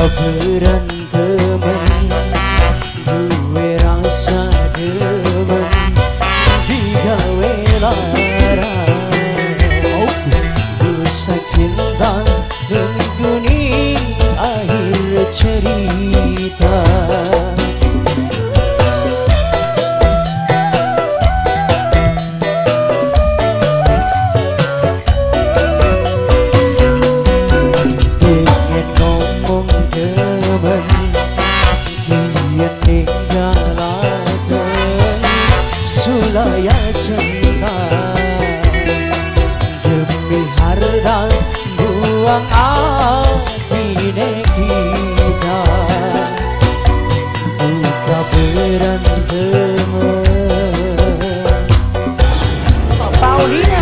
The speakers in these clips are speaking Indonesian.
berantemen duwe rasa demen digawe lara dosa cinta mengguni akhir cerita. Sulaya cinta demi harta buang hati kita buka berantem Paulina.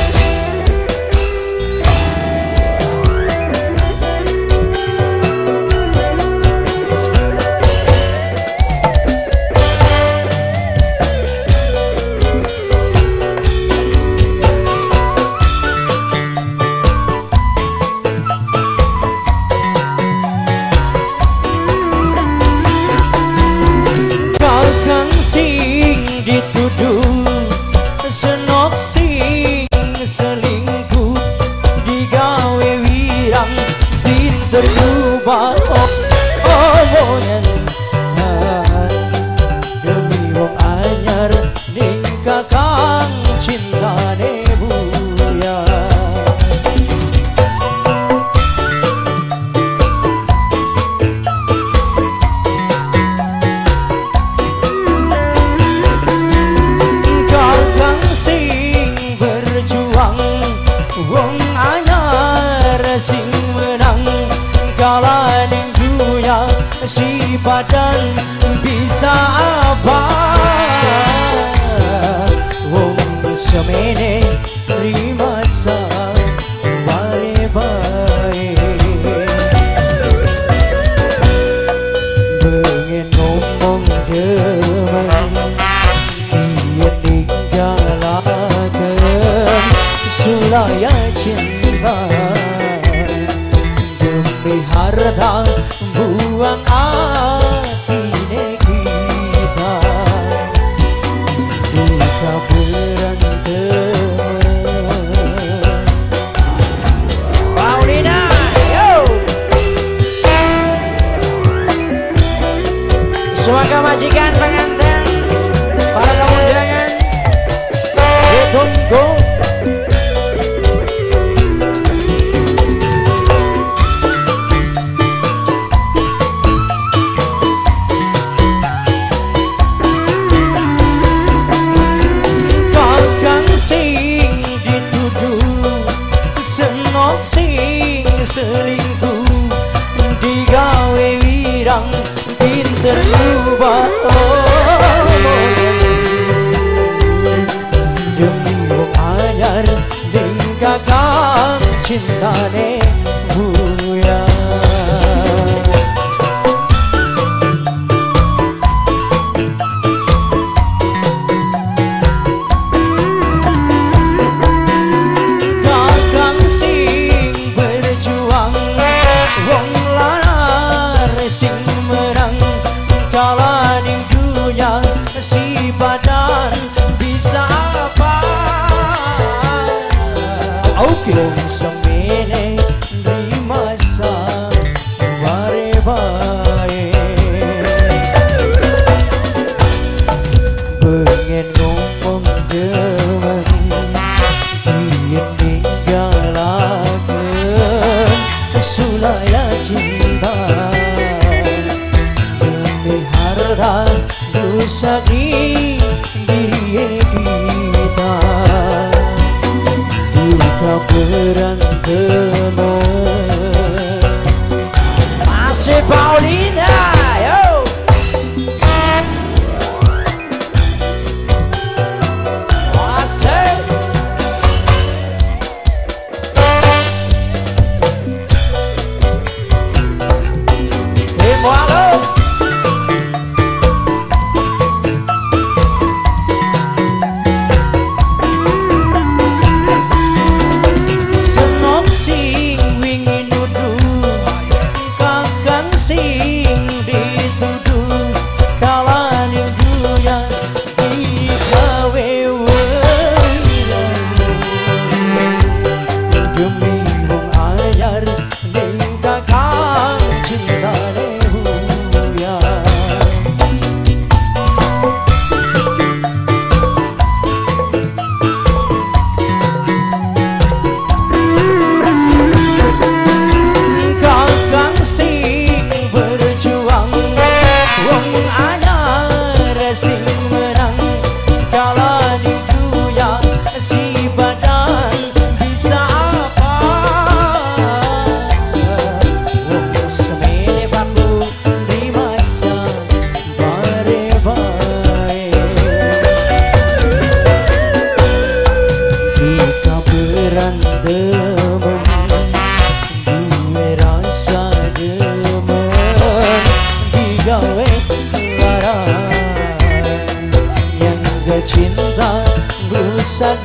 Dituduh senok sing selingkuh digawe wirang pinter nyubah omongan demi wong anyar ning kakang cintane buya. Sing berjuang wong anyar sing menang kala ning dunya si padan bisa apa wong semene terima bare bae pengen ngomong demen sulaya cinta demi harta buang hati kita duka berantem. Paulina, yo! Semoga majikan pengantin para tamu undangan ditunggu. Sing dituduh senok sing selingkuh digawe wirang pinter ubah demi wong anyar ning kakang cintane buya. Wong lanar sing menang kala ning dunya si badan bisa apa wong semene di masa bare bae pengen ngomong demen yen ninggalaken sulaya cinta demi harta dosa di diri kita duka berantem masih Paulina yo. demen duwe rasa demen digawe lara yang gak cinta rusak